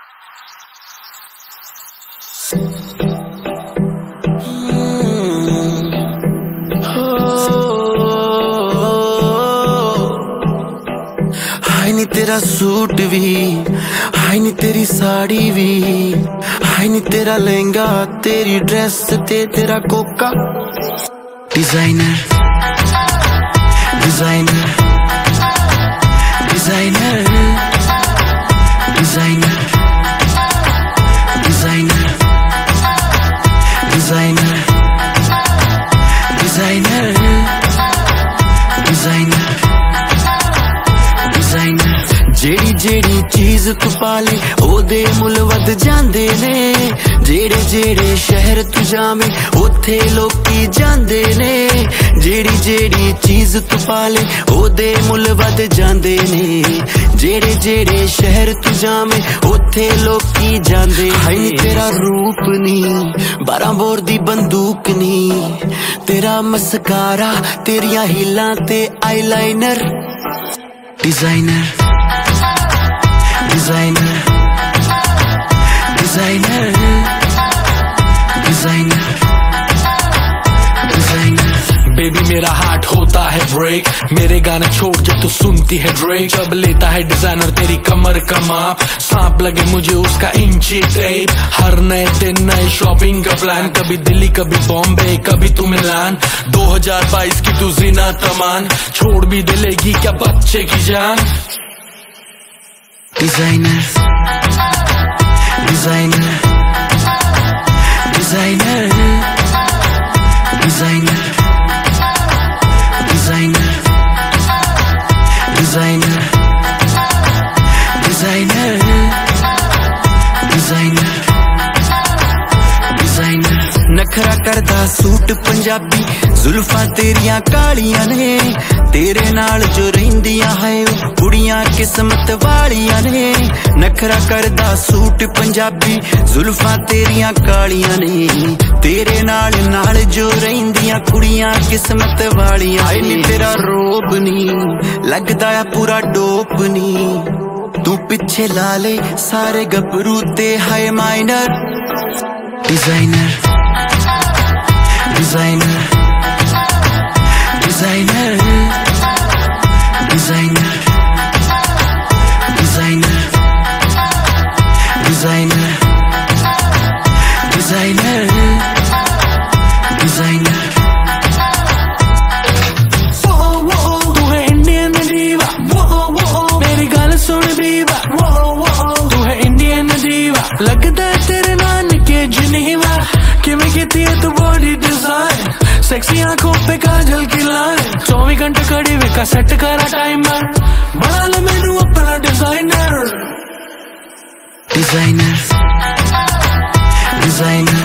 हाय नी तेरा सूट भी, हाय नी तेरी साड़ी भी, हाय नी तेरा लहंगा, तेरी ड्रेस ते तेरा कोका। Designer designer designer designer designer designer designer designer designer जेड़ी जेड़ी चीज तू पाले ओदे मुल वध जांदे ने। जेड़े जेड़े शहर तू जावे ओथे लोकी जांदे ने। जेड़ी जेड़ी चीज तू पाले ओदे मुल वध जांदे ने। जेड़े जेड़े शहर तू जावे ओथे लोकी जांदे। हाय नी तेरा रूप नी 12 बोर दी बंदूक नी। तेरा मस्कारा तेरियां हीलां ते eyeliner. Designer designer designer designer designer. Baby मेरा हार्ट होता है ब्रेक, मेरे गाने छोड़ जब तू सुनती है ड्रेक। जब लेता है डिजाइनर तेरी कमर का माप, सांप लगे मुझे उसका इंची टेप। हर नए दिन नए शॉपिंग का प्लान, कभी दिल्ली कभी बॉम्बे कभी तू मिलान। 2022 की तू जीना तमान, छोड़ भी दिलेगी क्या बच्चे की जान। Designer designer designer designer designer designer designer designer designer. नखरा करदा सूट पंजाबी, जुल्फा तेरियां कालियां ने। तेरे नाल जो रहिंदियां है कुड़ियां किस्मत वालियां ने। नखरा करदा सूट पंजाबी, जुल्फा तेरियां कालियां ने। तेरे नाल नाल जो रहिंदियां कुड़ियां किस्मत वालियां। हाय नी तेरा रोब नी लगदा है पूरा डोप नी। तू पिछे ला ले सारे गबरू ते हाय minor. Designer designer designer designer designer designer designer designer. तू है इंडियन दीवा, मेरी गल सुन दीवा। तू है इंडियन दीवा, लगदा है तेरे नानके जनीवा। किवें कीती है तू बॉडी डिजाइन, सेक्सी आंखों पे काजल की लाइन। 24 घंटे खड़ी वे का सेट करा टाइमर, बना ले मैनू अपना डिजाइनर। Designer designer